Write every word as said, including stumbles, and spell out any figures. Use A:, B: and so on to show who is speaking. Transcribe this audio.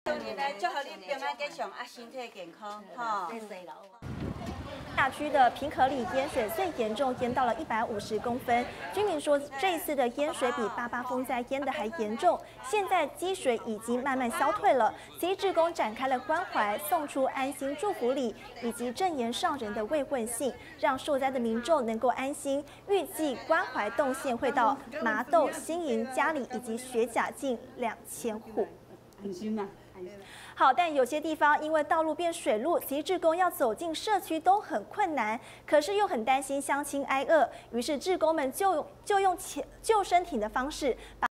A: 当然来祝福你平安吉祥啊，身体健康哈。
B: 大区的平壳里淹水最严重，淹到了一百五十公分。居民说，这一次的淹水比八八风灾淹的还严重。现在积水已经慢慢消退了，慈济志工展开了关怀、送出安心祝福礼以及正言上人的慰问信，让受灾的民众能够安心。预计关怀动线会到麻豆、新营、嘉里以及学甲近两千户。
C: 安心嘛。
B: 好，但有些地方因为道路变水路，慈济志工要走进社区都很困难，可是又很担心乡亲挨饿，于是志工们就就用救生艇的方式把